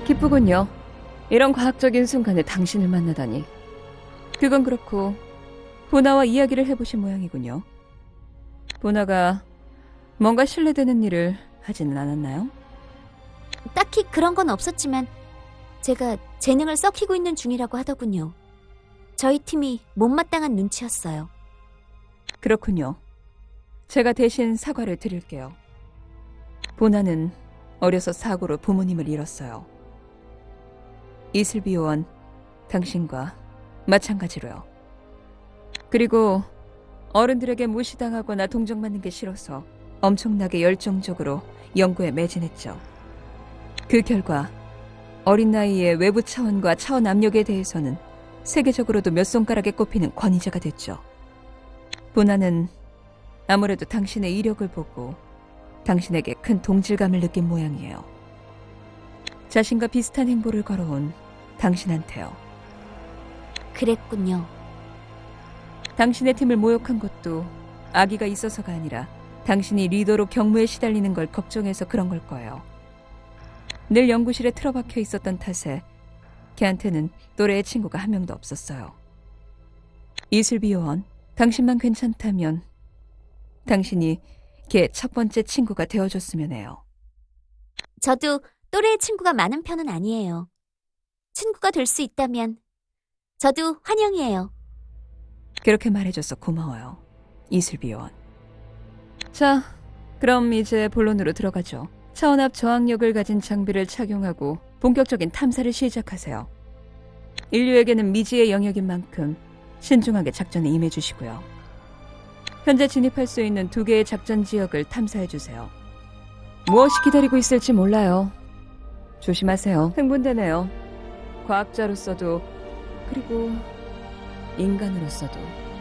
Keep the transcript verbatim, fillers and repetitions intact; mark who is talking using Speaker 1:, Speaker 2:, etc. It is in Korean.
Speaker 1: 기쁘군요. 이런 과학적인 순간에 당신을 만나다니. 그건 그렇고 보나와 이야기를 해보신 모양이군요. 보나가 뭔가 신뢰되는 일을 하지는 않았나요?
Speaker 2: 딱히 그런 건 없었지만 제가 재능을 썩히고 있는 중이라고 하더군요. 저희 팀이 못마땅한 눈치였어요.
Speaker 1: 그렇군요. 제가 대신 사과를 드릴게요. 보나는 어려서 사고로 부모님을 잃었어요. 이슬비 요원, 당신과 마찬가지로요. 그리고 어른들에게 무시당하거나 동정받는 게 싫어서 엄청나게 열정적으로 연구에 매진했죠. 그 결과 어린 나이에 외부 차원과 차원 압력에 대해서는 세계적으로도 몇 손가락에 꼽히는 권위자가 됐죠. 보나는 아무래도 당신의 이력을 보고 당신에게 큰 동질감을 느낀 모양이에요. 자신과 비슷한 행보를 걸어온 당신한테요.
Speaker 2: 그랬군요.
Speaker 1: 당신의 팀을 모욕한 것도 악의가 있어서가 아니라 당신이 리더로 경무에 시달리는 걸 걱정해서 그런 걸 거예요. 늘 연구실에 틀어박혀 있었던 탓에 걔한테는 또래의 친구가 한 명도 없었어요. 이슬비 요원, 당신만 괜찮다면 당신이 걔 첫 번째 친구가 되어줬으면 해요.
Speaker 2: 저도 또래의 친구가 많은 편은 아니에요. 친구가 될 수 있다면 저도 환영이에요.
Speaker 1: 그렇게 말해줘서 고마워요, 이슬비 요원. 자, 그럼 이제 본론으로 들어가죠. 차원 앞 저항력을 가진 장비를 착용하고 본격적인 탐사를 시작하세요. 인류에게는 미지의 영역인 만큼 신중하게 작전에 임해주시고요. 현재 진입할 수 있는 두 개의 작전 지역을 탐사해주세요. 무엇이 기다리고 있을지 몰라요. 조심하세요. 흥분되네요. 과학자로서도 그리고 인간으로서도.